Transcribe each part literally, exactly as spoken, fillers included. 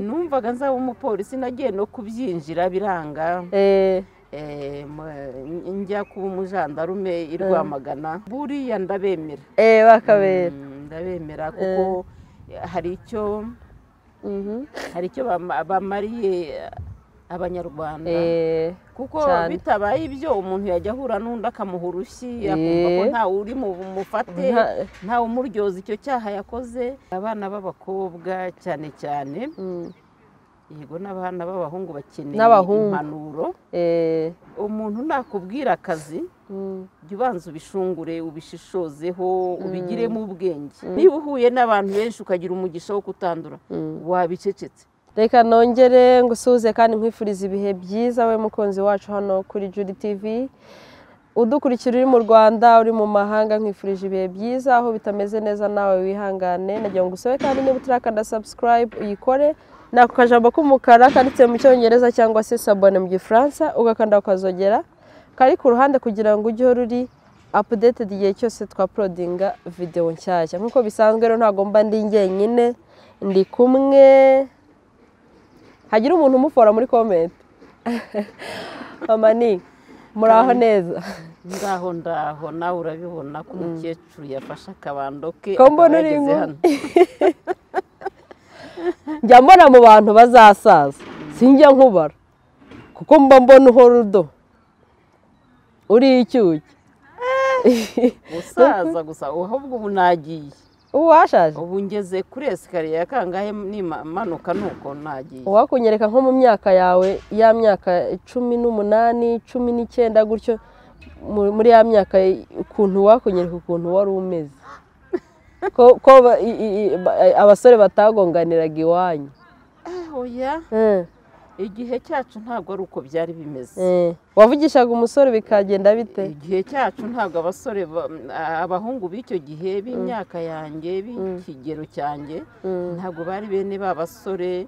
numvaga nzaba umupolisi nagiye no kubyinjira biranga eh eh njya kuba umujandarume irwamagana buriya ndabemera eh bakabera ndabemera kuko hari icyo hari icyo bamariye abanyarwanda kuko bitabaye ibyo umuntu yajya ahura n'undi akamuha urushyi akumva ko nta uri mu mufate nta umuryoza icyo cyaha yakoze abana b'abakobwa cyane cyane yego n'abana b'abahungu bakeneye impanuro umuntu nakubwira akazi jya ubanza ubishungure ubishishozeho ubigiremo ubwenge niba uhuye n'abantu benshi ukagira umugisha wo kutandura wabicecetse reka nongere ngusuze kandi nkwifuriza ibihe byiza we mukunzi wacu hano kuri Judy T V udukurikira uri mu Rwanda uri mu mahanga nkwifurije ibihe byiza aho bitameze neza nawe wihangane nagira ngo usabe kandi niba utarakanda subscribe uyikore nako kajambo k'umukara kanditse mu cyongereza cyangwa se s'abonne mu gifaransa ugakanda ukazogera kari ku ruhande kugira ngo ujye uri updated igihe cyose twa uploadinga video nshyashya nkuko bisanzwe rero ntago mba ndi njyenyine ndi kumwe hagira umuntu umufora muri comment mama ni muraho neza ndaho ndaho nawe urabibona ko umukecuru yafashe akabando ke akageze hano njya mbona mu bantu bazasaza sinjya nkubara kuko mba mbona uhorudo uri icyuki usaza gusa ahubwo ubu nagiye ubu washaje ubu ngeze kuri esikariye ya kangahe nimanuka nuko nagiye wakunyereka nko mu myaka yawe ya myaka cumi n'umunani cumi n'icyenda gutyo muri ya myaka ukuntu wakunyereka ukuntu wari umeze ko abasore batagonganiraga iwanyu oya igihe cyacu ntabwo ari uko byari bimeze wavugishaga umusore bikagenda bite igihe cyacu ntabwo abasore abahungu b'icyo gihe b'imyaka yanjye b'ikigero cyanjye ntabwo bari bene ba basore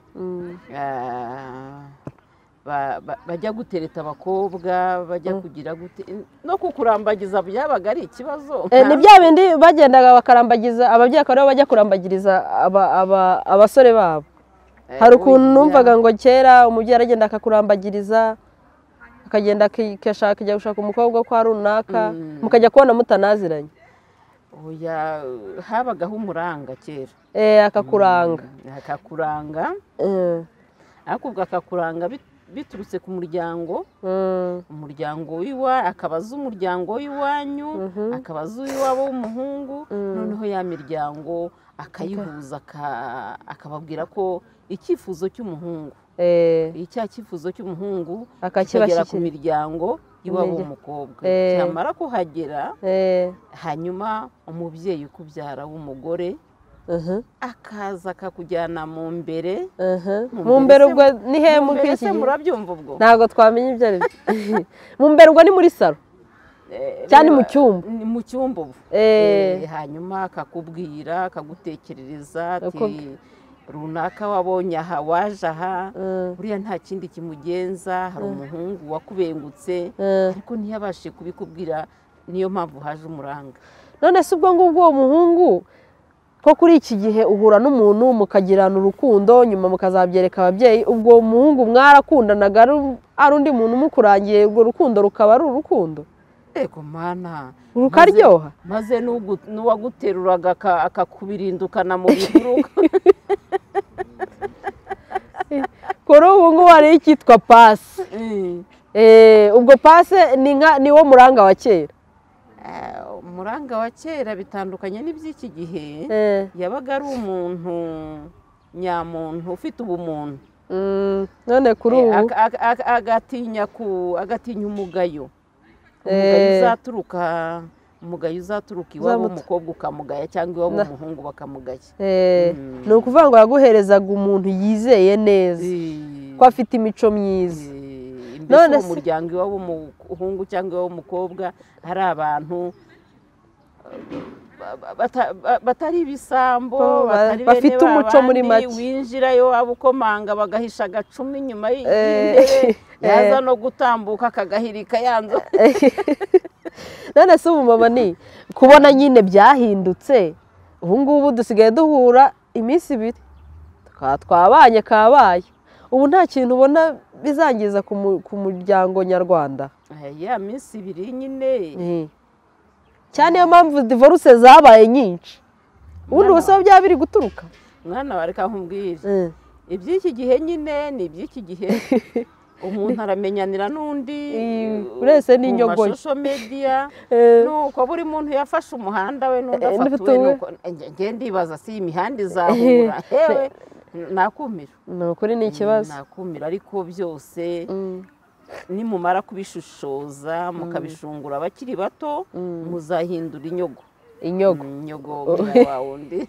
bajya gutereta abakobwa bajya kugira gute no kukurambagiza byabaga ari ikibazo ni bya bindi bagendaga bakarambagiza ababyeyi akaba bajya kurambagiriza abasore babo hari ukuntu numvaga ngo kera umubyeyi aragenda akakurambagiriza akagenda akashaka kujya gushaka umukobwa kwa runaka mukajya kubona mutanaziranye oya habagaho umuranga kera eh akakuranga akakuranga ariko ubwo akakuranga biturutse ku muryango umuryango wiwa akabaza umuryango w'iwanyu akabaza uw'iwabo w'umuhungu noneho ya miryango akayihuza akababwira ko icyifuzo cy'umuhungu icya cyifuzo cy'umuhungu akakigera ku miryango iwabo w'umukobwa cyamara kuhagera hanyuma umubyeyi ukubyara w'umugore akaza akakujyana mu mbere mu mbere ubwo ni he mu kwiki murabyumva ubwo ntago twamenye ibyo ari mu mbere ubwo ni muri salo cyane mu cyumba mu cyumba ubu hanyuma akakubwira akagutekerereza ati runaka wabonye aha waje aha buriya nta kindi kimugenza hari umuhungu wakubengutse ariko ntiyabashe kubikubwira niyo mpamvu haje umuranga none se ubwo ngubwo uwo muhungu ko kuri iki gihe uhura n'umuntu mukagirana urukundo nyuma mukazabyereka ababyeyi ubwo muhungu mwarakundanaga ari undi muntu umukurangiye urwo rukundo rukaba ari urukundo ego mana rukaryoha maze n'uwaguteruraga akakubirindukana mu bihuru kuri ubu ngubu hari icyitwa pasi ubwo pasi ni wo muranga wa kera umuranga wa kera bitandukanye n'iby'iki gihe yabaga ari umuntu nyamuntu ufite ubumuntu none kuri ubu agatinya umugayo umugayo uzaturuka umugayo uzaturuka iwabo w'umukobwa ukamugaya cyangwa iwabo w'umuhungu bakamugaya ni ukuvuga ngo yaguherezaga umuntu yizeye neza ko afite imico myiza none se umuryango iwabo w'umuhungu cyangwa iwabo w'umukobwa hari abantu batari ibisambo bafite umuco muri make winjirayo waba ukomanga bagahisha agacumi inyuma y'intebe yaza no gutambuka akagahirika yanze none se ubu mama ni kubona nyine byahindutse ubu ngubu dusigaye duhura iminsi ibiri twabanye kabaye ubu nta kintu ubona bizangiza ku muryango nyarwanda. Ya minsi ibiri nyine cyane niyo mpamvu divorce zabaye nyinshi. Ubundi ubusaba byaba biri guturuka mwana wa reka nkubwire iby'iki gihe nyine ni iby'iki gihe umuntu aramenyanira n'undi urese n'inyogoye mu social media nuko buri muntu yafashe umuhanda we n'undi afatuwe nuko nge ndibaza si imihanda izahura hewe nakumira ni ukuri ni ikibazo nakumira ariko byose nimumara kubishushoza mukabishungura abakiri bato muzahindura inyogo inyogo inyogo wa wundi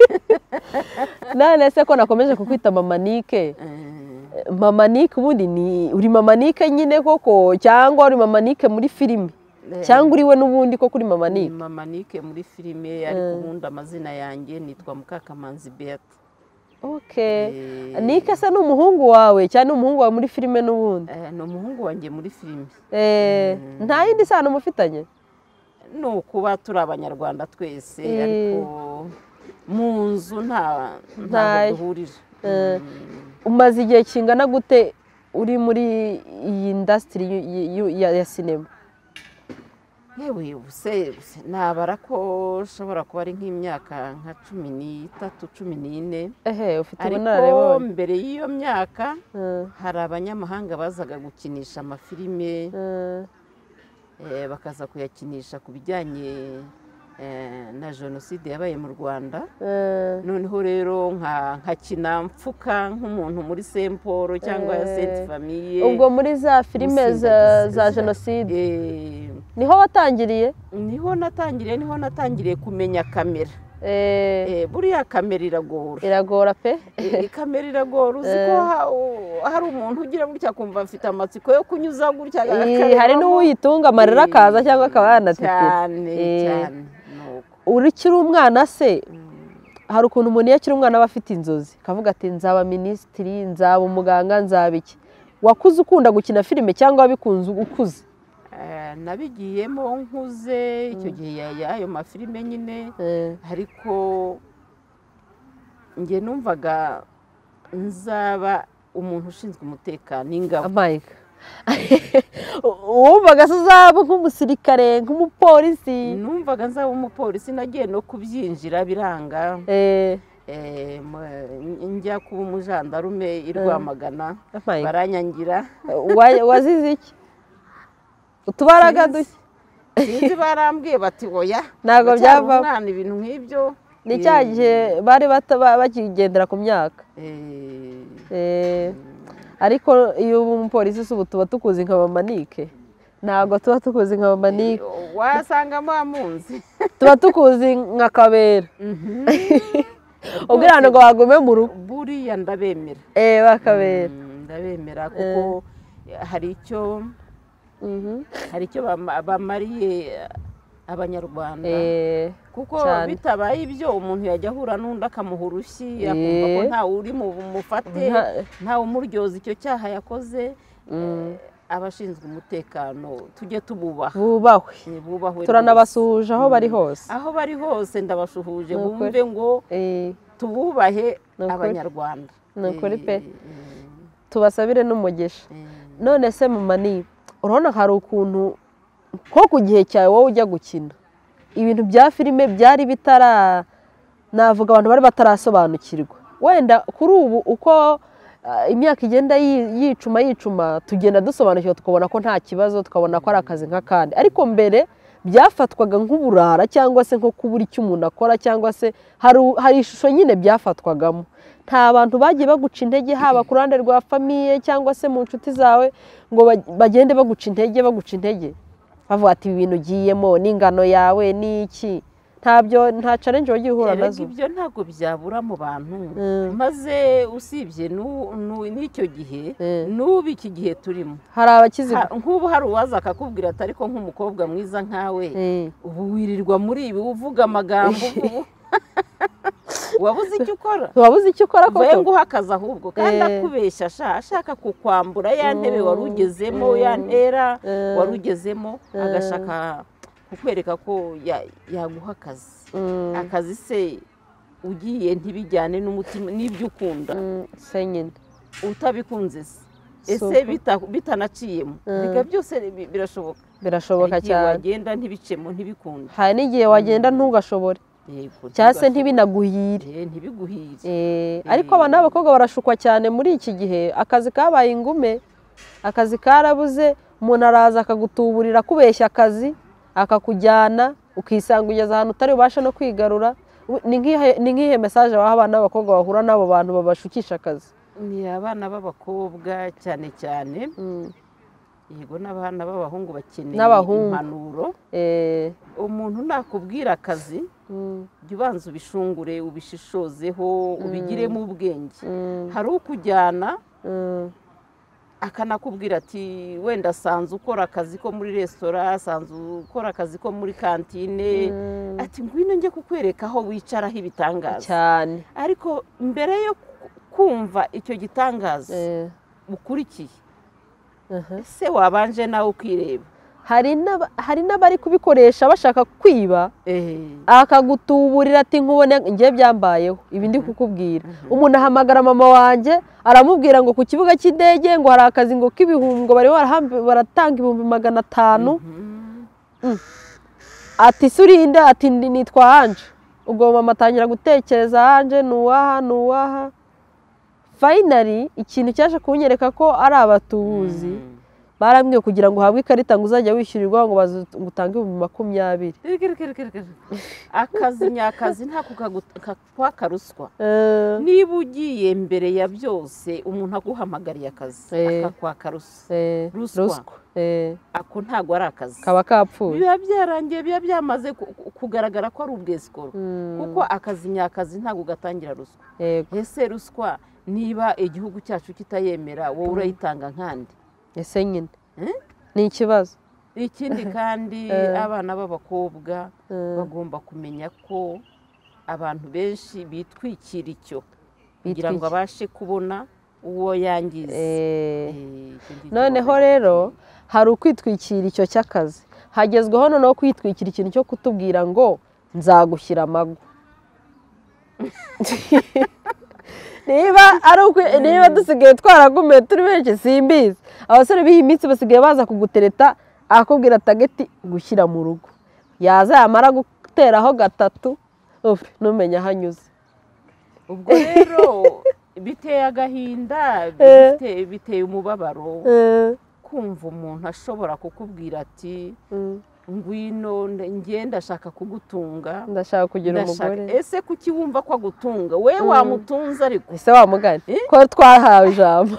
none se ko nakomeje kukwita mama Nike mama Nike ubundi ni uri mama Nike nyine koko cyangwa uri mama Nike muri filime cyangwa uriwe n'ubundi ko kuri mama Nike? Mama Nike muri filime ariko ubundi amazina yanjye nitwa Mukakamanzi Beata. Okay. Nike se n'umuhungu wawe cyane umuhungu wawe muri filime n'ubundi? Eh no umuhungu wanjye muri filime. Eh nta yindi sano mufitanye? No kuba turi abanyarwanda twese ariko mu nzu nta nta duhurije. Umaze igihe kingana gute uri muri iyi industry ya sinema? Yewe ubuse nabara ko ushobora kuba ari nk'imyaka nka cumi n'itatu cumi n'ine. Ehe ufite ubunararibonye. Ariko mbere y'iyo myaka hari abanyamahanga bazaga gukinisha amafilime bakaza kuyakinisha ku bijyanye na jenoside yabaye mu Rwanda. Noneho rero nkakina mfuka nk'umuntu muri Saint Paul cyangwa ya Sainte Famille. Ubwo muri za filime za jenoside niho watangiriye? Niho natangiriye niho natangiriye kumenya kamera. Buriya kamera iragora iragora pe kamera iragora uzi ko hari umuntu ugira gutya kumva afite amatsiko yo kunyuza gutya hari n'uyitunga amarira akaza cyangwa akaba yanatitira cyane cyane. Urikiri umwana se hari ukuntu umuntu iyo akiri umwana aba afite inzozi akavuga ati nzaba minisitiri nzaba umuganga nzaba iki? Wakuze ukunda gukina filime cyangwa wabikunze ukuze? Nabigiyemo nkuze icyo gihe y'ayo mafilime nyine ariko njye numvaga nzaba umuntu ushinzwe umutekano n'ingabo. Wumvaga se uzaba nk'umusirikare nk'umupolisi? Numvaga nzaba umupolisi nagiye no kubyinjira biranga njya kuba umujandarume i Rwamagana baranyangira. Wazize iki? Utubaraga dushya sinzi barambwiye bati oya ntago byava umwana ibintu nk'ibyo ni cya gihe bari bakigendera ku myaka. Ariko iyo umupolisi ubu tuba tukuzi nka mama Nike ntabwo tuba tukuzi nka mama Nike wasangamo amunzi tuba tukuzi nka Kabera ubwira ngo wagume mu rugo. Buriya ndabemera bakabera ndabemera kuko hari icyo hari icyo bamariye abanyarwanda kuko bitabaye ibyo umuntu yajya ahura n'undi akamuha urushyi akumva ko ntawe uri mufate ntawe umuryoza icyo cyaha yakoze. Abashinzwe umutekano tujye tububaha bubahwe turanabasuhuje aho bari hose aho bari hose ndabashuhuje bumve ngo tububahe abanyarwanda. ni ukuri pe tubasabire n'umugisha. None se mama Nike urabona hari ukuntu ko ku gihe cyawe wowe ujya gukina ibintu bya filime byari bitara navuga abantu bari batarasobanukirwa wenda kuri ubu uko imyaka igenda yicuma yicuma tugenda dusobanukirwa tukabona ko nta kibazo tukabona ko ari akazi nk'akandi ariko mbere byafatwaga nk'uburara cyangwa se nko kubura icyo umuntu akora cyangwa se hari ishusho nyine byafatwagamo. Nta bantu bagiye baguca intege haba ku ruhande rwa famiye cyangwa se mu nshuti zawe ngo bagende baguca intege baguca intege bavuga ati ibi bintu ugiyemo n'ingano yawe n'iki ntabyo nta challenge wagiye uhura nazo? Ibyo ntabwo byabura mu bantu maze usibye n'icyo gihe n'ubu iki gihe turimo hari abakizi nk'ubu hari uwaza akakubwira ati ariko nk'umukobwa mwiza nkawe ubu wirirwa muri ibi uvuga amagambo wabuze icyo ukora wabuze icyo ukora koko ngo uhakaza ahubwo kandi akubeshya ashaka kukwambura ya ntebe wari ugezemo ya ntera wari ugezemo agashaka kukwereka ko yaguha akazi akazi se ugiye ntibijyane n'umutima n'ibyo ukunda se nyine utabikunze se ese bitanaciyemo reka byose birashoboka birashoboka cyane wagenda ntibicemo ntibikunde hari n'igihe wagenda ntugashobore cyangwa se ntibinaguhire ntibiguhire ariko abana b'abakobwa barashukwa cyane muri iki gihe akazi kabaye ingume akazi karabuze umuntu araza akagutuburira akubeshya akazi akakujyana ukisanga ugeze ahantu utari bubashe no kwigarura ni nk'ihe mesaje waha abana b'abakobwa bahura n'abo bantu babashukisha akazi ni abana b'abakobwa cyane cyane yego n'abana b'abahungu bakeneye impanuro umuntu nakubwira akazi jya ubanza ubishungure ubishishozeho ubigiremo ubwenge hari ukujyana akanakubwira ati wenda asanzwe ukora akazi ko muri resitora asanzwe ukora akazi ko muri kantine ati ngwino njye kukwereka aho wicaraho ibitangaza cyane ariko mbere yo kumva icyo gitangaza ukurikiye ese wabanje nawe ukireba hari n'abari kubikoresha bashaka kwiba akagutuburira ati nkubone ngiye byambayeho ibi ndi kukubwira umuntu ahamagara mama wanjye aramubwira ngo ku kibuga cy'indege ngo hari akazi ngo k'ibihumbi ngo baratanga ibihumbi magana atanu ati surinde ati nitwa Hanje ubwo mama atangira gutekereza Hanje ni uwaha ni uwaha fayinari ikintu cyaje kunyereka ko ari abatubuzi barambwiye kugira ngo uhabwe ikarita ngo uzajya wishyurirwa ngo utange ibihumbi makumyabiri akazi nyakazi ntako kwaka ruswa niba ugiye mbere ya byose umuntu aguhamagariye akazi akakwaka ruswa ako ntabwo ari akazi kaba kapfuye biba byarangiye biba byamaze kugaragara ko ari ubwesikoro kuko akazi nyakazi ntabwo gatangira ruswa ese ruswa niba igihugu cyacu kitayemera wowe urayitanga nkandi ese nyine ni ikibazo ikindi kandi abana b'abakobwa bagomba kumenya ko abantu benshi bitwikira icyo kugira ngo abashe kubona uwo yangiza noneho rero hari ukwitwikira icyo cy'akazi hagezweho noneho kwitwikira ikintu cyo kutubwira ngo nzagushyira amagu niba dusigaye twaragumiye turi benshi simbizi abasore b'iyi minsi basigaye baza kugutereta akakubwira tageti gushyira mu rugo yaza yamara guteraho gatatu ntumenye aho anyuze ubwo rero biteye agahinda biteye umubabaro kumva umuntu ashobora kukubwira ati ngwino ngenda ashaka kugutunga ndashaka kugira umugore ese kuki wumva ko agutunga we wamutunze ariko ese wamugane ko twahawe ijambo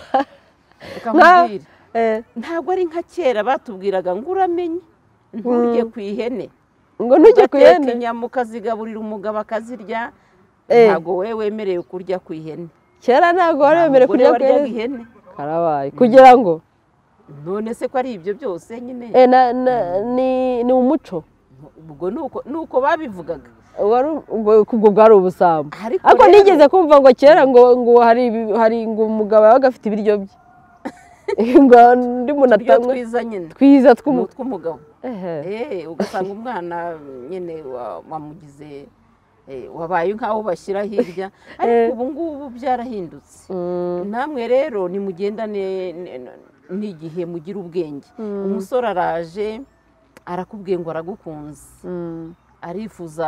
ntabwo ari nka kera batubwiraga ngo uramenye nturye ku ihene ngo ntujye ku ihene inyama ukazigaburira umugabo akazirya ntabwo we wemerewe kurya ku ihene kera ntabwo wari wemerewe kurya ku ihene karabaye kugira ngo none se ko ari ibyo byose nyine ni umuco ubwo ni uko babivugaga ubwo bwari ubusambo ariko nigeze kumva ngo kera ngo hari umugabo yabaga afite ibiryo bye ngo undi muntu atanywe twiza nyine twiza tw'umugabo ugasanga umwana nyine wamugize wabaye nk'aho bashyira hirya ariko ubu ngubu byarahindutse namwe rero nimugendane n'igihe mugira ubwenge umusore araje arakubwiye ngo aragukunze arifuza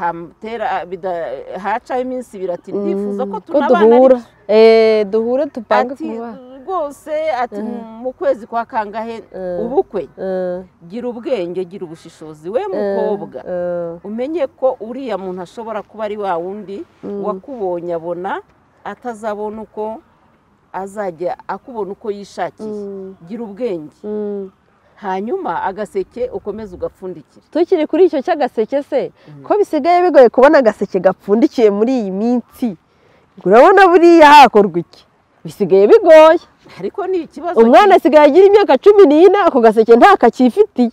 hacaho iminsi ibiri ati ndifuza ko tunabana duhure tupange kuba rwose ati mu kwezi kwa kangahe ubukwe gira ubwenge gira ubushishozi we mukobwa umenye ko uriya muntu ashobora kuba ari wa wundi wakubonye abona atazabona uko azajya akubona uko yishakiye gira ubwenge hanyuma agaseke ukomeze ugapfundikira tukiri kuri icyo cy'agaseke se ko bisigaye bigoye kubona agaseke gapfundikiye muri iyi minsi urabona buriya hakorwa iki bisigaye bigoye ariko ni ikibazo umwana asigaye agira imyaka cumi n'ine ako gaseke ntakakifitiye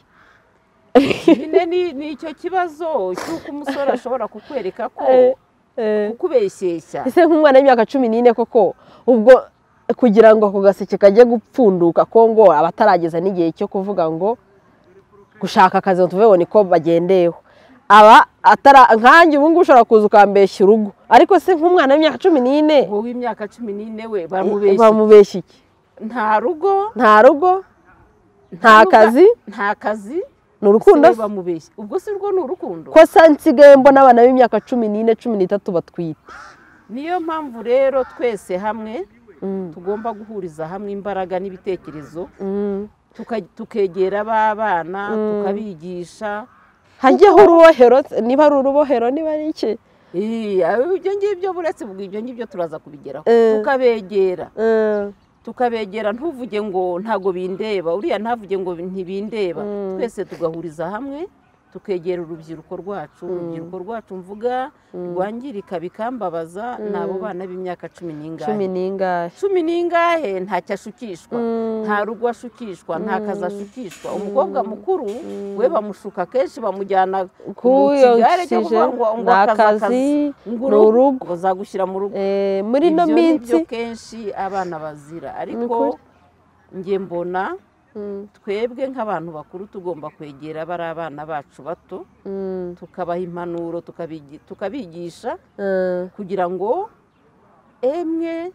ni icyo kibazo cy'uko umusore ashobora kukwereka ko kukubeshyeshya ese nk'umwana w'imyaka cumi n'ine koko ubwo kugira ngo ako gaseke kajye gupfunduka ko ngo abatarageza n'igihe cyo kuvuga ngo gushaka akazi ngo tuve niko bagendeyeho aba nkanjye ubu ngubu ushobora kuza ukambeshya urugo ariko se nk'umwana w'imyaka cumi n'ine wowe w'imyaka cumi n'ine we bamubeshya iki? nta rugo nta rugo nta kazi nta kazi ni urukundo bamubeshya ubwo si rwo ni urukundo ko sa nsigaye mbona abana b'imyaka cumi n'ine cumi n'itatu batwite. niyo mpamvu rero twese hamwe tugomba guhuriza hamwe imbaraga n'ibitekerezo tukegera abana tukabigisha hajyaho urubohero niba ari urubohero niba ari iki ibyo ngibyo buretse ibyo ngibyo turaza kubigeraho tukabegera tukabegera ntuvuge ngo ntago bindeba uriya ntavuge ngo ntibindeba twese tugahuriza hamwe tukegera urubyiruko rwacu urubyiruko rwacu mvuga rwangirika bikambabaza nabo bana b'imyaka cumi n'ingahe cumi n'ingahe cumi n'ingahe ntacyo ashukishwa nta rugo ashukishwa nta kazi ashukishwa umukobwa mukuru we bamushuka kenshi bamujyana ku kigare cyo kuvuga ngo akazi ni urugo bazagushyira mu rugo muri ino minsi kenshi abana bazira ariko njye mbona twebwe nk'abantu bakuru tugomba kwegera bari abana bacu bato tukabaha impanuro tukabigisha kugira ngo emwe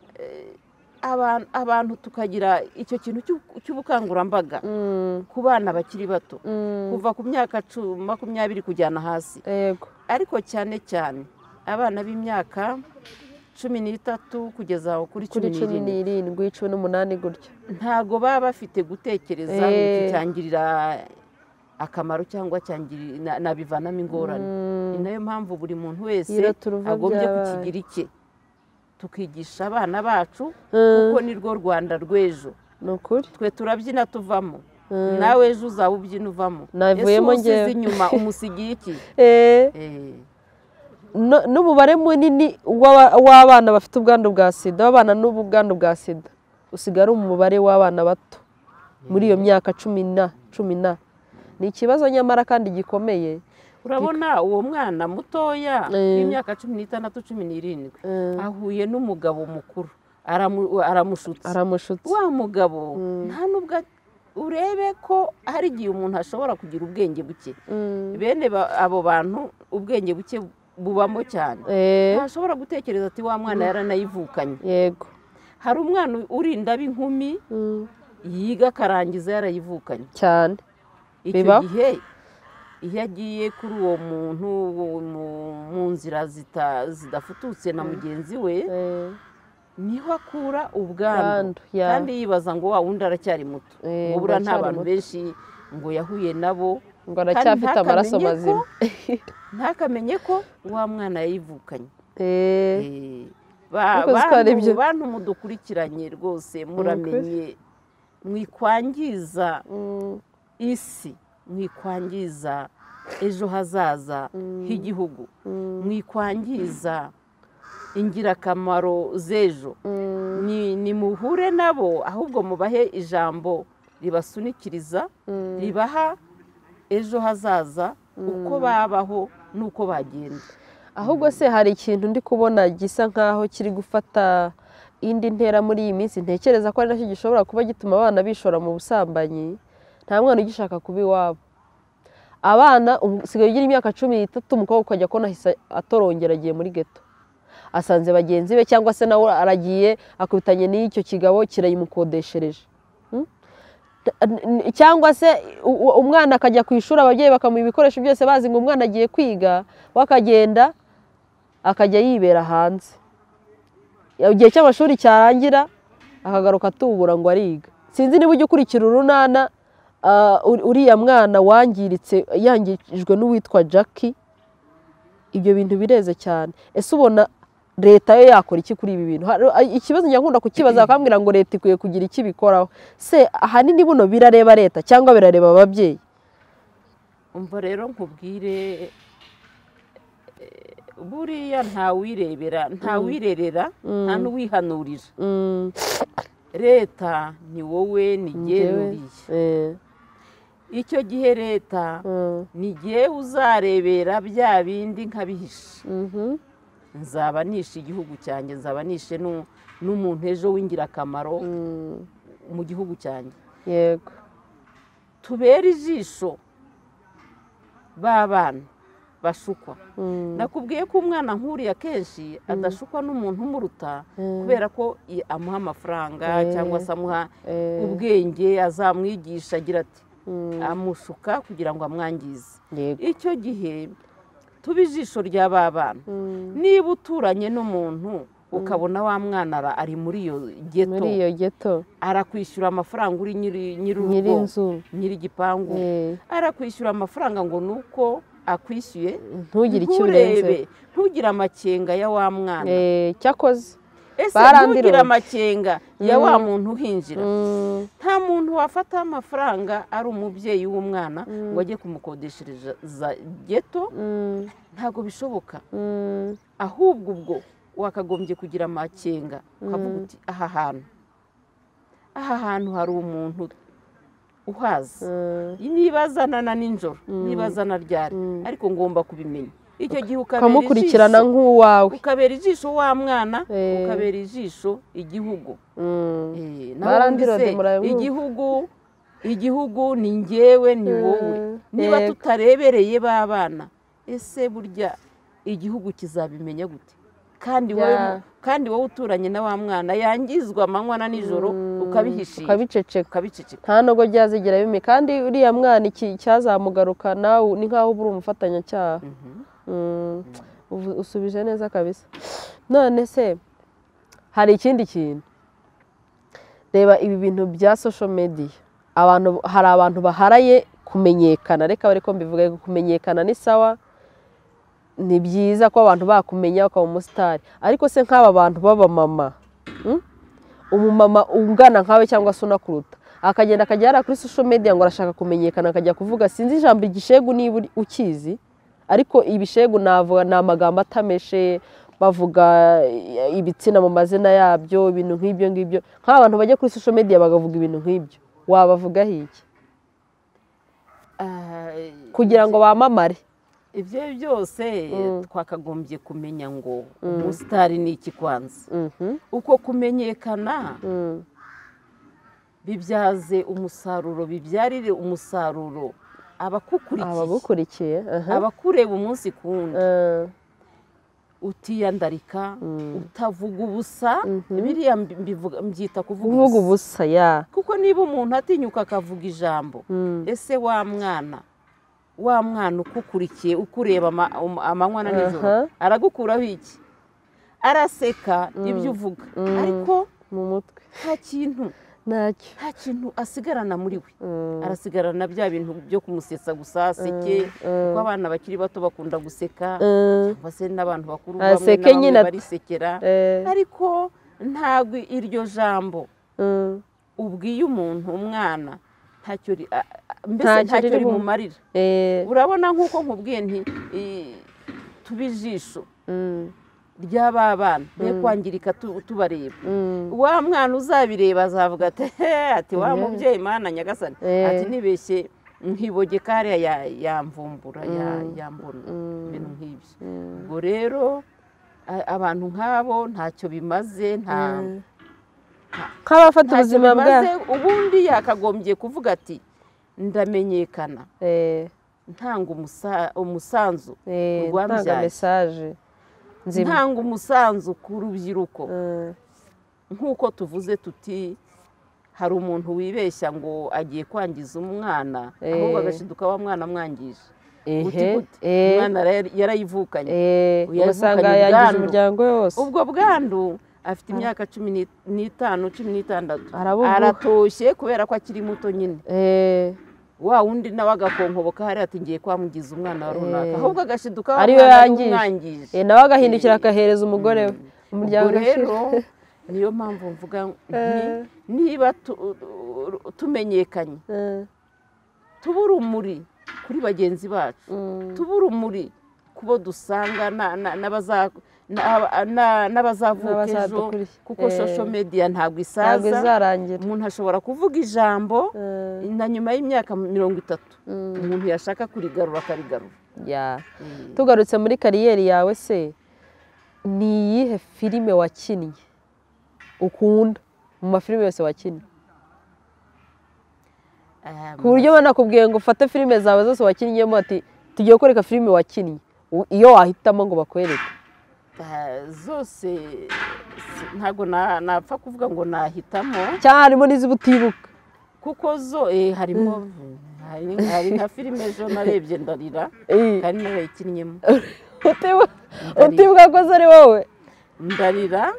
abantu tukagira icyo kintu cy'ubukangurambaga ku bana bakiri bato kuva ku myaka makumyabiri kujyana hasi ariko cyane cyane abana b'imyaka cumi n'itatu kugeza kuri cumi n'irindwi cumi n'umunani gutyo ntago baba bafite gutekereza ngo cyangirira akamaro cyangwa nabivanamo ingorane ni nayo mpamvu buri muntu wese agombye kukigira icye tukigisha abana bacu kuko ni rwo Rwanda rw'ejo twe turabyina tuvamo nawe ejo uzaba ubyina uvamo ese usize inyuma umusigiye iki n'umubare munini w'abana bafite ubwandu bwa sida w'abana n'ubwandu bwa sida usigara umubare w'abana bato muri iyo myaka cumi na cumi na ni ikibazo nyamara kandi gikomeye urabona uwo mwana mutoya w'imyaka cumi n'itandatu cumi n'irindwi ahuye n'umugabo mukuru aramushutse wa mugabo nta nubwo urebe ko hari igihe umuntu ashobora kugira ubwenge buke bene abo bantu ubwenge buke bubamo cyane ntashobora gutekereza ati wa mwana yaranayivukanye yego hari umwana urinda b'inkumi yiga akarangiza yarayivukanye cyane icyo gihe iyo agiye kuri uwo muntu mu nzira zidafututse na mugenzi we niho akura ubwandu kandi yibaza ngo wa wundi aracyari muto ubura nta bantu benshi ngo yahuye nabo ngo aracyafite amaraso mazima ntakamenye ko wa mwana yayivukanye bantu mudukurikiranye rwose muramenye mwikwangiza isi mwikwangiza ejo hazaza h'igihugu mwikwangiza ingirakamaro z'ejo ni muhure nabo ahubwo mubahe ijambo ribasunikiriza ribaha ejo hazaza uko babaho n'uko bagenda ahubwo se hari ikintu ndi kubona gisa nkaho kiri gufata indi ntera muri iyi minsi ntekereza ko ari nacyo gishobora kuba gituma abana bishora mu busambanyi nta mwana ugishaka kuba iwabo abana usigaye ugira imyaka cumi n'itatu umukobwa ukajya kubona ahise atorongera agiye muri geto asanze bagenzi be cyangwa se nawe aragiye akubitanye n'icyo kigabo kirayimukodeshereje cyangwa se umwana akajya ku ishuri ababyeyi bakamuha ibikoresho byose bazi ngo umwana agiye kwiga wakagenda akajya yibera hanze igihe cy'amashuri cyarangira akagaruka atubura ngo ariga sinzi niba ujya ukurikira urunana uriya mwana wangiritse yangijwe n'uwitwa Jackie ibyo bintu bireze cyane ese ubona leta yo yakora iki kuri ibi bintu ikibazo nyakunda kukibaza bakambwira ngo leta ikwiye kugira iki bikoraho se ahanini buno birareba leta cyangwa birareba ababyeyi umva rero nkubwire buriya ntawirebera ntawirerera nta n'uwihanurira leta ni wowe nigenuriye icyo gihe leta ni gihe uzarebera bya bindi nkabihisha nzaba nishe igihugu cyanjye nzaba nishe n'umuntu ejo w'ingirakamaro mu gihugu cyanjye yego tubere ijisho b'abana bashukwa nakubwiye ko umwana nk'uriya kenshi adashukwa n'umuntu umuruta kubera ko amuha amafaranga cyangwa se amuha ubwenge azamwigisha agira ati amushuka kugira ngo amwangize icyo gihe tuba ijisho ry'aba bana niba uturanye n'umuntu ukabona wa mwana ari muri iyo geto arakwishyura amafaranga uri nyir'urugo nyir'igipangu arakwishyura amafaranga ngo ni uko akwishyuye ntugire icyo urenze ntugire amakenga ya wa mwana cyakoze ese ntugire amakenga ya wa muntu uhinjira nta muntu wafata amafaranga ari umubyeyi w'umwana ngo ajye kumukodeshereza geto ntabwo bishoboka ahubwo ubwo wakagombye kugira amakenga ukavuga uti aha hantu aha hantu hari umuntu uhazi niba azanana nijoro niba azana ryari ariko ngomba kubimenya icyo gihe ukamukurikirana nk'uwawe ukabera ijisho wa mwana ukabera ijisho igihugu igihugu igihugu ni ngewe ni wowe niba tutarebereye ba bana ese burya igihugu kizabimenya gute kandi wowe kandi wowe uturanye na wa mwana yangizwa amanywa na nijoro ukabihishira ukabiceceka nta nubwo byazigera bimwe kandi uriya mwana iki cyazamugaruka nawe ni nkaho uba uri umufatanyacyaha usubije neza kabisa none se hari ikindi kintu reba ibi bintu bya social media abantu hari abantu baharaye kumenyekana reka bari ko mbivuga kumenyekana ni sawa ni byiza ko abantu bakumenya bakaba umusitari ariko se nk'aba bantu b'abamama umumama ungana nkawe cyangwa se unakuruta akagenda akajya kuri social media ngo arashaka kumenyekana akajya kuvuga sinzi ijambo igishegu niba ukizi ariko ibishegu navuga ni amagambo atameshe bavuga ibitsina mu mazina yabyo ibintu nk'ibyo ngibyo nk'abantu bajya kuri social media bagavuga ibintu nk'ibyo wabavugaho iki kugira ngo bamamare ibyo byose twakagombye kumenya ngo umusitari ni iki kwanza uko kumenyekana bibyaze umusaruro bibyarire umusaruro abakukurikiye abakureba umunsi ku wundi utiyandarika utavuga ubusa biriya mbyita kuvuga ubusa ya kuko niba umuntu atinyuka akavuga ijambo ese wa mwana wa mwana ukukurikiye ukureba amanywa na nijoro aragukuraho iki araseka ibyo uvuga ariko mu mutwe nta kintu nta kintu asigarana muri we arasigarana bya bintu byo kumusetsa gusa aseke kuko abana bakiri bato bakunda guseka cyangwa se n'abantu bakuru bamwe na bamwe barisekera ariko ntabwo iryo jambo ubwiye umuntu umwana ntacyo mbese ntacyo rimumarira urabona nk'uko nkubwiye nti tuba ijisho ry'aba bana be kwangirika tubareba wa mwana uzabireba azavuga ati ati wa mubyeyi mana nyagasani ati nibeshye nkibogeka hariya yamvumbura yambona ibintu nk'ibyo ubwo rero abantu nk'abo ntacyo bimaze nta nk'abafata ubuzima bwabo ubundi yakagombye kuvuga ati ndamenyekana ntanga umusanzu ntanga mesaje ntanga umusanzu ku rubyiruko nk'uko tuvuze tuti hari umuntu wibeshya ngo agiye kwangiza umwana ahubwo agashiduka wa mwana amwangije umwana yarayivukanye ugasanga yangije umuryango wose ubwo bwandu afite imyaka cumi n'itanu cumi n'itandatu aratoshye kubera ko akiri muto nyine wa wundi nawe agakonkoboka hariya ati ngiye kwamugiza umwana wa runaka ahubwo agashiduka wa mwana umwangije nawe agahindukira akahereza umugore we umuryango rero niyo mpamvu mvuga niba tumenyekanye tuba urumuri kuri bagenzi bacu tuba urumuri kubo dusanga n'abazavuka ejo kuko social media ntabwo isaza umuntu ashobora kuvuga ijambo na nyuma y'imyaka mirongo itatu umuntu yashaka kurigarura akarigarura tugarutse muri kariyeri yawe se ni iyihe filime wakinnye ukunda mu mafilime yose wakinnye ku buryo banakubwiye ngo ufate filime zawe zose wakinnyemo ati tugiye kwereka filime wakinnye iyo wahitamo ngo bakwereke? Zose ntabwo napfa kuvuga ngo nahitamo, cyangwa harimo n'iziba utibuka? kuko zo harimo, hari nka filime ejo narebye ndarira kandi narayikinnyemo. utibuka ko ari wowe? ndarira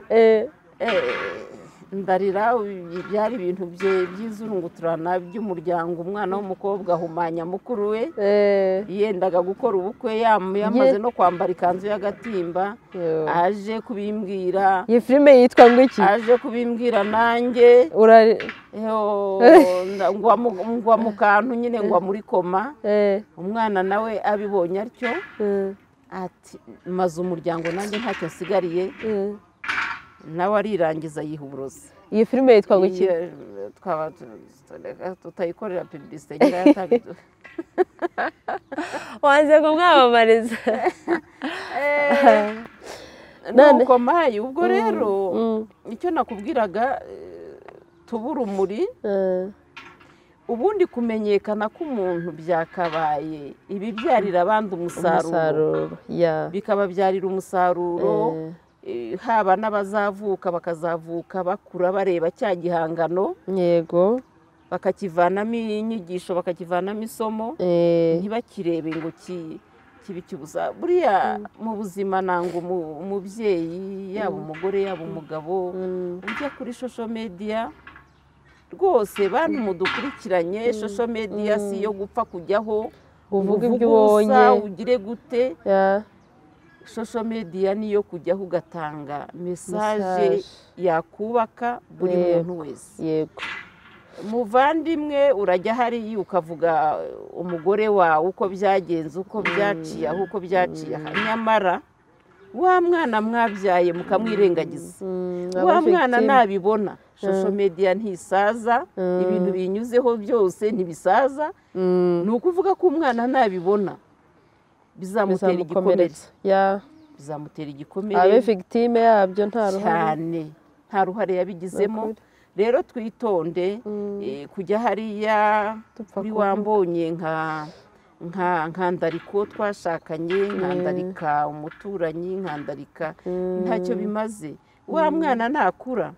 ndarira byari ibintu by'izurunguturana by'umuryango. Umwana w'umukobwa ahumanya mukuru we, yendaga gukora ubukwe, yamaze no kwambara ikanzu y'agatimba, aje kubimbwira. Iyi filime yitwa ngo iki? Aje kubimbwira nanjye ngwa mu kantu nyine, ngwa muri koma. Umwana nawe abibonye atyo ati maze umuryango nanjye ntacyo nsigariye, nawe arirangiza yiha uburozi. Iyi filime yitwa ngo iki? Twaba tutayikorera publicité ngira yatabidu. Wanze ngo mwamamariza. Nuko mayi ubwo rero icyo nakubwiraga, tubura umuri ubundi kumenyekana k'umuntu byakabaye ibibyarira abandi umusaruro, bikababyarira umusaruro, haba n'abazavuka bakazavuka bakura bareba cya gihangano, yego, bakakivanamo inyigisho, bakakivanamo isomo, ntibakirebe ngo kibe kibuza. Buriya mu buzima nanga umubyeyi, yaba umugore yaba umugabo, ujya kuri social media rwose bantu mudukurikiranye, social media si yo gupfa kujyaho uvuga ibyo ubonye ugire gute. Social media niyo kujyaho ugatanga message yakubaka buri muntu wese. Yego, muvandimwe urajya hariya ukavuga umugore wawe uko byagenze, uko byaciye aho, uko byaciye aha, nyamara wa mwana mwabyaye mukamwirengagiza. Wa mwana nabibona social media ntisaza, ibintu binyuzeho byose ntibisaza. Ni ukuvuga ko umwana nabibona bizamutera igikomere, bizamutera igikomere, abe victime yabyo nta ruhare cyane, nta ruhare yabigizemo. Rero twitonde kujya hariya kuri wambonye nka nkandariko twashakanye, nkandarika umuturanyi, nkandarika ntacyo bimaze. Wa mwana nakura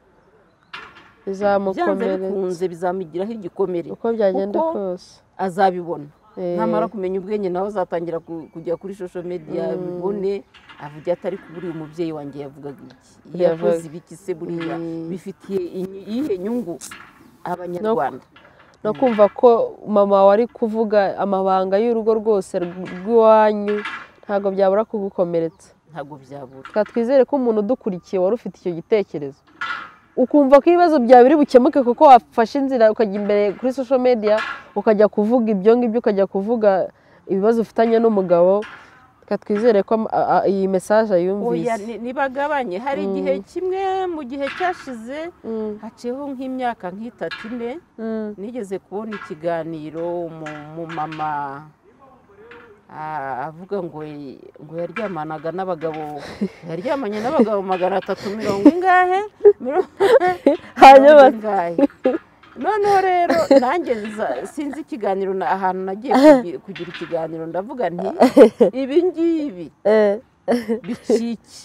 bizamukomeretsa, bizamugiraho igikomere, uko byagenda kose azabibona. Namara kumenya ubwenge nawe azatangira kujya kuri social media bibone, avuga atari kuburi umubyeyi wanjye yavugaga iki, yakoze ibiki se, buriya bifitiye iyihe nyungu abanyarwanda. No kumva ko mama wari kuvuga amabanga y'urugo rwose rw'iwanyu ntabwo byabura kugukomeretsa. Ntabwo byabura. Twizere ko umuntu udukurikiye wari ufite icyo gitekerezo, ukumva ko ibibazo byawe biri bukemuke kuko wafashe inzira ukajya imbere kuri social media ukajya kuvuga ibyo ngibyo, ukajya kuvuga ibibazo ufitanye n'umugabo. Twizere ko iyi message yumvise. Nibagabanye. Hari igihe kimwe mu gihe cyashize, haciyeho nk'imyaka nk'itatu ine, nigeze kubona ikiganiro mu mama avuga ngo ngo yaryamanaga n'abagabo, yaryamanye n'abagabo magana atatu mirongo ingahe, hanyuma noneho rero nanjye sinzi ikiganiro ahantu nagiye kugira ikiganiro, ndavuga nti ibi ngibi bicike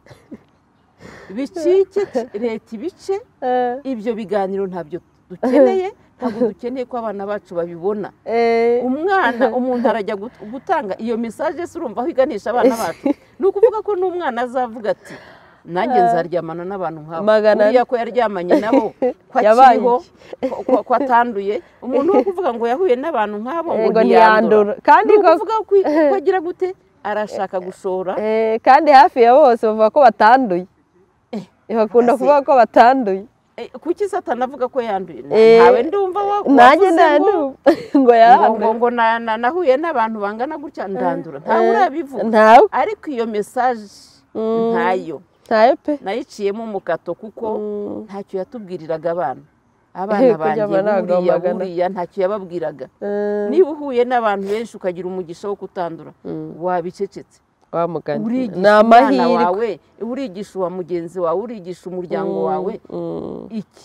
bicike leta ibice ibyo biganiro ntabyo dukeneye. Ntabwo dukeneye ko abana bacu babibona. Umwana umuntu arajya gutanga iyo message se urumva aho iganisha abana bacu. Ni ukuvuga ko n'umwana azavuga ati nanjye nzaryamana n'abantu nk'abo, uriya ko yaryamanye nabo ko akiriho, ko atanduye. Umuntu wo kuvuga ngo yahuye n'abantu nk'abo ngo ntiyandura, kandi kuvuga ko agira gute arashaka gushora. Kandi hafi ya bose bavuga ko batanduye, bakunda kuvuga ko batanduye. Kuki Satani avuga ko yanduye? Ntawe ndumva wavuze ngo yaranduye ngo nahuye n'abantu bangana gutya ndandura. Ntawe urabivuga, ariko iyo message ntayo ntayo pe, nayiciyemo umukato kuko ntacyo yatubwiriraga abana. Abana banjye buriya buriya ntacyo yababwiraga. Niba uhuye n'abantu benshi ukagira umugisha wo kutandura, wabicecetse. Ni amahirwe. Urigisha uwa mugenzi wawe, urigisha umuryango wawe iki?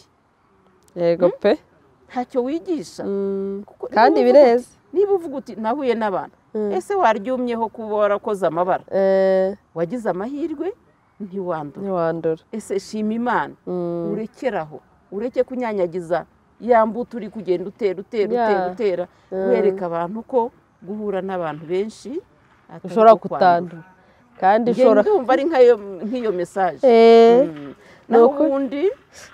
Yego pe, ntacyo wigisha. Kandi bireze. Niba uvuga uti nahuye n'abantu, ese waryumyeho kuba warakoze amabara wagize amahirwe ntiwandura ese shima Imana urekeraho ureke kunyanyagiza ya mbuto uri kugenda utera utera utera utera wereka abantu ko guhura n'abantu benshi ushobora kutandura kandi ushobora ndumva ari nk'iyo mesaje naho ubundi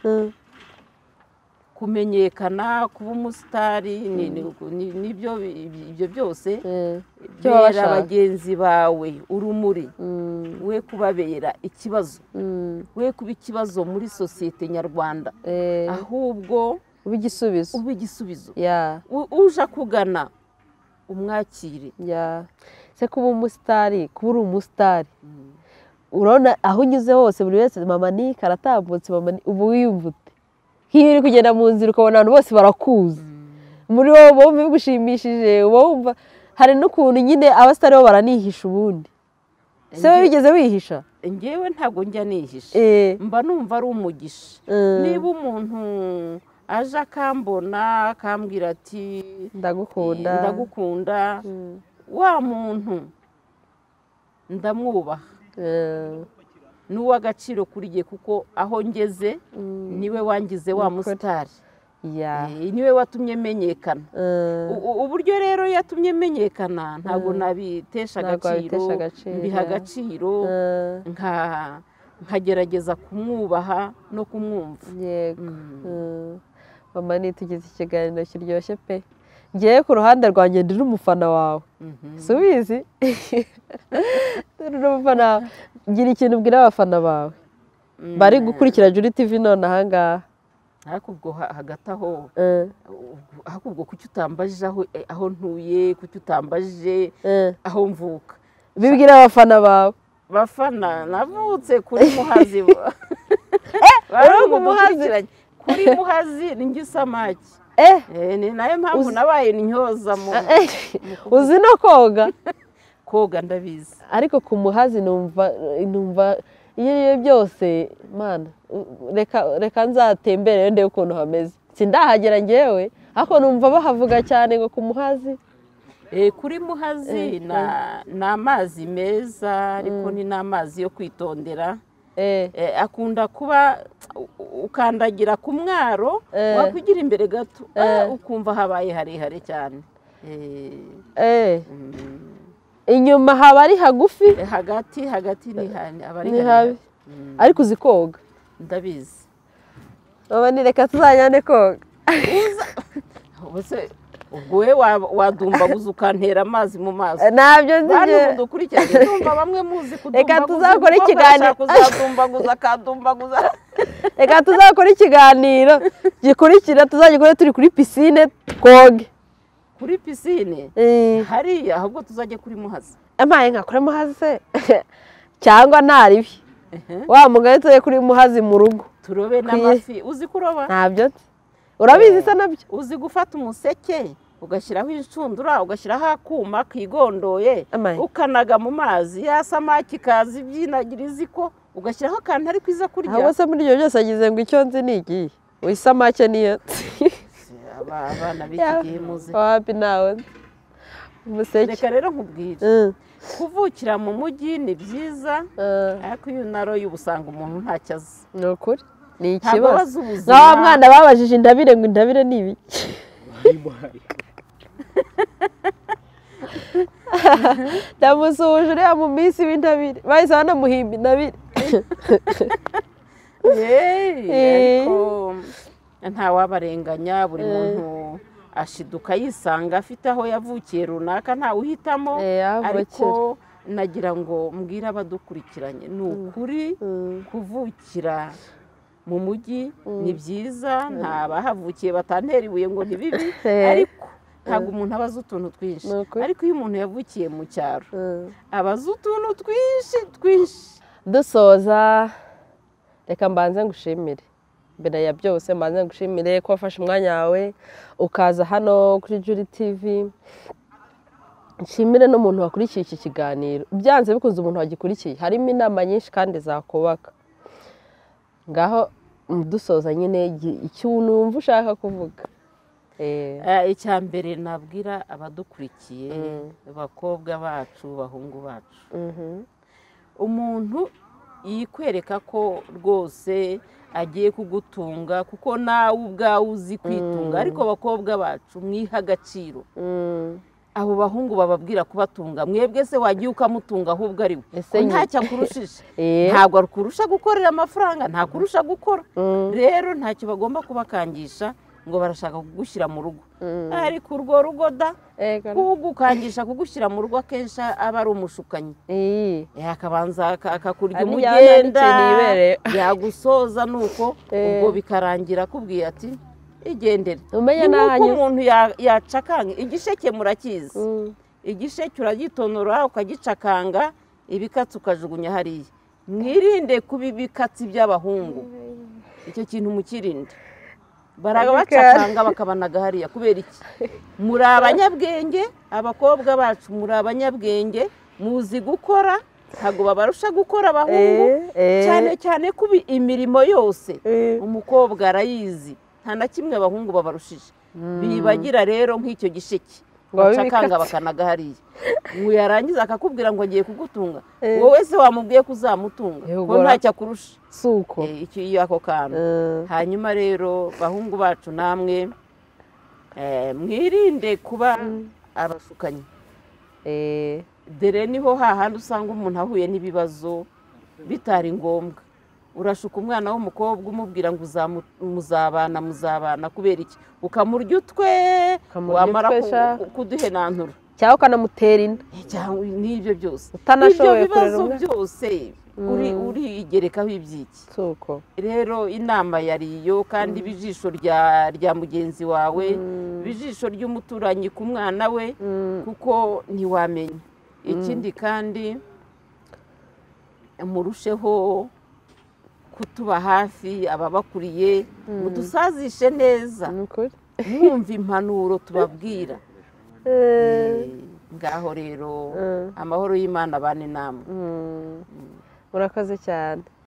kumenyekana kuba umusitari n'ibyo ibyo byose bera bagenzi bawe urumuri we kubabera ikibazo we kuba ikibazo muri sosiyete nyarwanda ahubwo uba igisubizo uba igisubizo uje kugana umwakire se kuba umusitari kuba uri umusitari urabona aho unyuze hose buri wese mama ni karatambutse mama ni ubu wiyumva ute nk'iyo uri kugenda mu nzira ukabona abantu bose barakuzi muri wowe uba wumva bigushimishije uba wumva hari n'ukuntu nyine abasitari bo baranihisha ubundi se wowe wigeze wihisha ngewe ntabwo njya nihisha mba numva ari umugisha niba umuntu aje akambona akambwira ati ndagukunda ndagukunda wa muntu ndamwubaha n'uw'agaciro kuri jye kuko aho ngeze niwe wangize wa musitari niwe watumye menyekana uburyo rero yatumye menyekana ntabwo nabitesha agaciro mbiha agaciro nkagerageza kumwubaha no kumwumva yego mama nitugize ikiganiro kiryoshye pe ngewe ku ruhande rwanjye ndi n'umufana wawe si ubizi ndi n'umufana wawe gira ikintu ubwira abafana bawe bari gukurikira Juri T V none aha ngaha ariko ubwo hagati aho ariko ubwo kuki utambajije aho ntuye kuki utambajije aho mvuka bibwira abafana bawe bafana navutse kuri Muhazi kuri Muhazi ni ngisamaki ni nayo mpamvu nabaye intyoza mu uzi no koga koga ndabizi ariko ku Muhazi numva numva iyo iyo byose mana reka reka nzatembere ndebe ukuntu hameze sindahagera ngewe ariko numva bahavuga cyane ngo ku Muhazi kuri Muhazi ni amazi meza ariko ni n'amazi yo kwitondera akunda kuba ukandagira ku mwaro wakwigira imbere gato ukumva habaye harehare cyane inyuma haba ari hagufi hagati hagati ni habi ariko uzi koga ndabizi baba ni reka tuzajyane koga ubwo we wadumbaguza ukantera amazi mu maso ntabyo nzi bano mudukurikirane ndumva bamwe muzi kudumbaguza reka tuzakora ikiganiro kuzadumbaguza akadumbaguza reka tuzakora ikiganiro gikurikira tuzagikore turi kuri pisine twoge kuri pisine hariya ahubwo tuzajya kuri Muhazi amaye nka kuri Muhazi se cyangwa ntaribi wa mugari tuje kuri Muhazi mu rugo turobe n'amafi uzi kuroba ntabyo urabizi se nabyo uzi gufata umuseke ugashyiraho inshundura ugashyiraho akuma kigondoye ukanaga mu mazi ya samaki kazi byinagira iziko ugashyiraho akantu ari kwiza kurya aho se muri ibyo byose agize ngo icyo nzi ni igihe wisamake niyo abana b'igihe muzi wapi nawe umuseke reka rero nkubwire kuvukira mu mujyi ni byiza ariko iyo unaroye ubusanga umuntu ntacyo azi ni ukuri ni ikibazo nk'awa mwana babajije Intabire ngo Intabire ni ibiki ndamusuhuje uriya mu minsi w'Intabire bahise banamuhimba Intabire ariko ntawabarenganya buri muntu ashiduka yisanga afite aho yavukiye runaka ntawe uhitamo ariko nagira ngo mbwire abadukurikiranye ni ukuri kuvukira mu mujyi ni byiza nta bahavukiye batantera ibuye ngo ni bibi ariko ntabwo umuntu aba azi utuntu twinshi ariko iyo umuntu yavukiye mu cyaro aba azi utuntu twinshi twinshi dusoza reka mbanze ngushimire mbere ya byose mbanze ngushimire ko wafashe umwanya wawe ukaza hano kuri Juri T V nshimire n'umuntu wakurikiye iki kiganiro byanze bikunze umuntu wagikurikiye harimo inama nyinshi kandi zakubaka ngaho dusoza nyine ikintu wumva ushaka kuvuga icya mbere nabwira abadukurikiye abakobwa bacu bahungu bacu umuntu yikwereka ko rwose agiye kugutunga kuko nawe ubwawe uzi kwitunga ariko abakobwa bacu mwiha agaciro abo bahungu bababwira kubatunga mwebwe se wagiye ukamutunga ahubwo ari we ntacyo akurushije ntabwo akurusha gukorera amafaranga ntakurusha gukora rero ntacyo bagomba kubakangisha ngo barashaka kugushyira mu rugo ariko urwo rugo da kugukangisha kugushyira mu rugo akenshi aba ari umushukanyi akabanza akakurya umugenda yagusoza nuko ubwo bikarangira akubwiye ati igendere nuko umuntu yacakanga igisheke murakizi igisheke uragitonora ukagicakanga ibikatsi ukajugunya hariya mwirinde kuba ibikatsi by'abahungu icyo kintu mukirinde barabacakanga bakabanaga hariya kubera iki muri abanyabwenge abakobwa bacu muri abanyabwenge muzi gukora ntabwo babarusha gukora abahungu cyane cyane kuba imirimo yose umukobwa arayizi nta na kimwe abahungu babarushije bibagira rero nk'icyo gisheke bacakanga bakanaga hariya yarangiza akakubwira ngo agiye kugutunga wowe se wamubwiye ko uzamutunga ko ntacyo akurusha suko icyo ako kantu hanyuma rero bahungu bacu namwe mwirinde kuba abashukanyi dore niho hahandi usanga umuntu ahuye n'ibibazo bitari ngombwa urashuka umwana w'umukobwa umubwira ngo muzabana muzabana kubera iki ukamurya utwe wamara kuduhenantura cyangwa ukanamutera inda n'ibyo byose ibyo bibazo byose urigerekaho iby'iki rero inama yariyo kandi ibijisho rya mugenzi wawe ibijisho ry'umuturanyi ku mwana we kuko ntiwamenya ikindi kandi murusheho kutuba hafi ababakuriye mudusazishe neza mwumva impanuro tubabwira ngaho rero amahoro y'Imana abane namwe murakoze cyane.